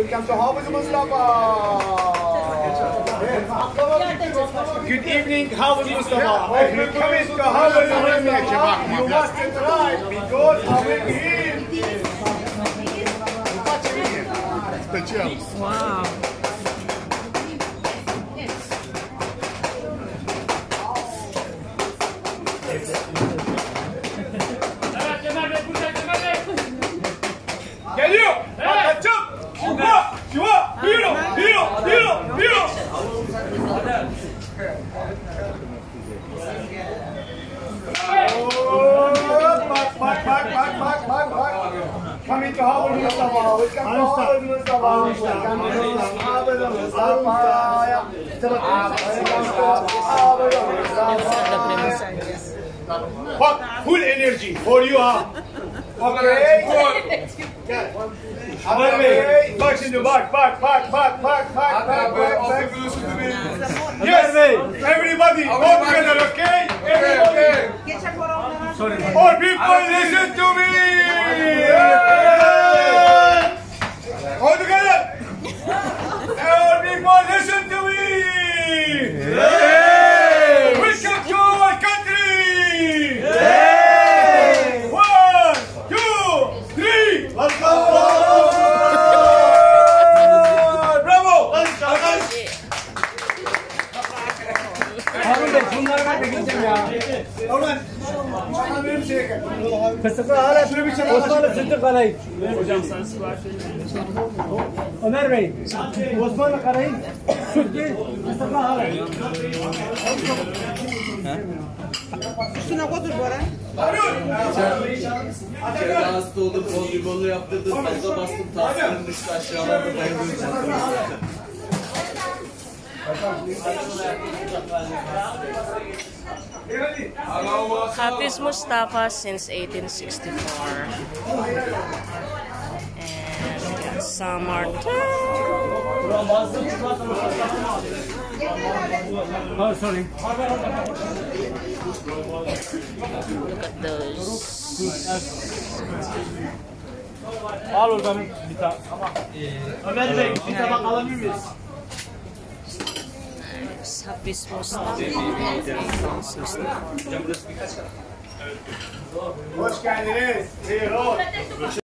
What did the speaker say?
Welcome to Hafiz Mustafa. Good evening, Hafiz Mustafa. Welcome to Hafiz Mustafa. You must try because I will be here. Wow. Geliyor. Kaçım. Şuva. Hero. Bak. Coming to Hafiz Mustafa. Welcome to Hafiz Mustafa. Bak, full energy for you ha. Okay. Haber Bey. Bak şimdi bak. Yes, everybody, all together, okay? Everybody. Sorry. All people listen to me. All together. All people listen to me. Welcome to our country. 1, 2, 3. Let's go. Fıstıklı hala şunu bir çabuk. Osmanlı Sıddık Karayip. Hocam sen sipariş Ömer Bey. Osmanlı Karayip. Türkiye. Fıstıklı hala. Üstüne koydur bana. İçeride hasta olduk, voleybolu yaptırdık, fazla bastım, tansiyonum düştü aşağılarda bayıldım. Hafiz Mustafa since 1864. And some more. Oh, sorry. Look at those. Al oradan bir tane. Ömer Bey, bir tabak alabilir miyiz? Hafiz Mustafa. Hoş geldiniz.